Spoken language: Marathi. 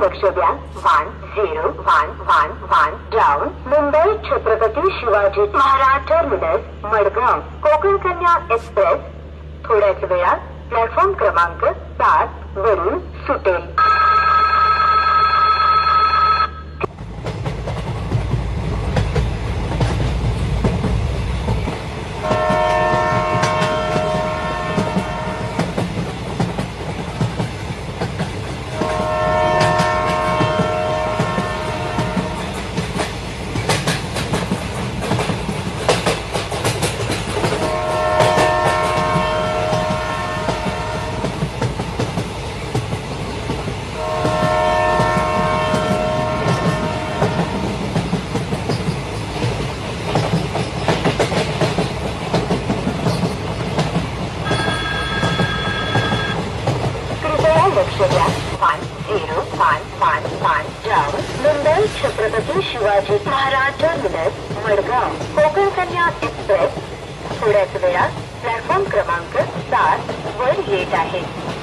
लक्ष द्या. 1011 down. Mumbai Chhatrapati Shivaji Maharaj terminus Madgaon Konkan Kanya express थोड्याच वेळात प्लॅटफॉर्म क्रमांक 7 वरून सुटेल. लक्ष द्या. 1011 down. Mumbai Chhatrapati Shivaji Maharaj terminus Madgaon Konkan Kanya express थोड्याच वेळात प्लॅटफॉर्म क्रमांक 7 वर येत आहे.